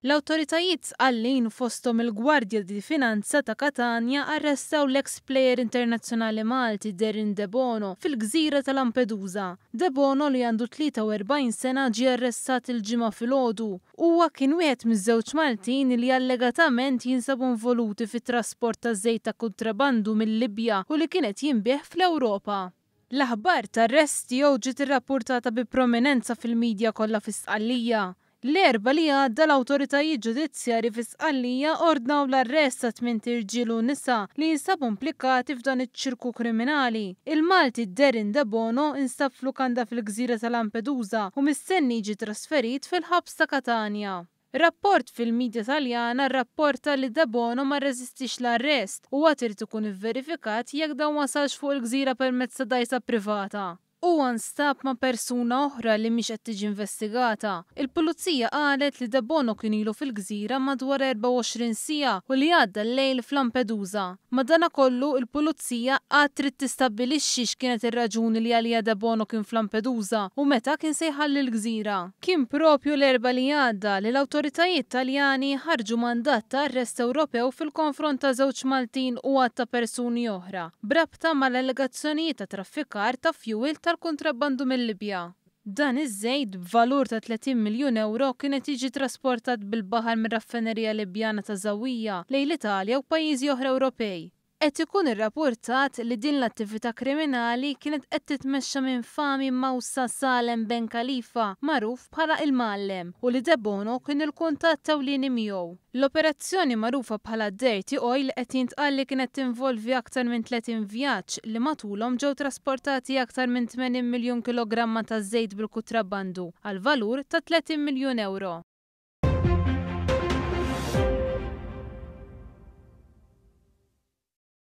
L-awtoritajiet sqallin fosthom il-Gwardja di Finanza ta' Katania arrestaw l-ex plejer internazzjonali Malti Darren De Bono fil-gżira ta' Lampedusa. De Bono li għandu 43 sena ġie arrestat il-ġimgħa filgħodu. Huwa kien wieħed miż-żewġ Maltin li allegatament jinsabu involuti fit-trasport ta' żejt ta' kontrabandu mill-Libja u li kienet jinbih fl-Ewropa. L-aħbar ta' arresti ġiet irrappurtata bi prominenza fil-medja kollha fi Sqallija. L-erba li għadda l-awtoritajiet ġudizzjarji fi Sqallija ordnaw l-arrest ta' 8 irġiel u nisa li jinsabu implikati f'dan iċ-ċirku kriminali. Il-Malti Darren De Bono instab f'lukanda fil-gżira ta' Lampedusa u mistenni jiġi trasferit fil-ħabs ta' Katania. Rapport fil-medja Taljana rrapporta li De Bono ma rreżistix l-arrest u għad irid ikun ivverifikat jekk dan wasalx fuq il-gżira permezz ta' dgħajsa privata. Huwa nstab ma' persuna oħra li mhix qed tiġi investigata. Il-pulizija qalet li De Bono kien ilu fil-gżira madwar 24 siegħa u li għadda l-lejl f'Lampedusa. Madankollu il-pulizija qatt trid tistabbilixxi x'kienet ir-raġuni li għalija De Bono kien f'Lampedusa u meta kien se jħalli l-gżira. Kien propju l-erba li għadda li l-awtoritajiet Taljani ħarġu mandat ta' arrest Ewropew fil-konfront ta' żewġ Maltin u għadd ta' persuni oħra brabta mal-allegazzjonijiet ta' traffikar ta' fjuwil tal-kontrabbandu mill-Libja. Dan iż-żejt b'valur ta' 30 miljun euro kienet jiġi trasportat bil-baħar mir-raffinerija Libjana ta' Żawija lejn l-Italja u pajjiżi oħra Ewropej. Qed ikun irrapportat li din l-attività kriminali kienet qed titmexxa minn Fahmy Moussa Salem Ben Khalifa magħruf bħala il-Mgħallem u li De Bono kien il-kuntatt ewlieni miegħu. L-operazzjoni magħrufa bħala Dirty Oil qed jintqal li kienet tinvolvi aktar minn 30 vjaġġ li matulhom ġew trasportati aktar minn 80 miljun kilogramma ta' żejt bil-kontrabbandu għal valur ta' 30 miljun euro.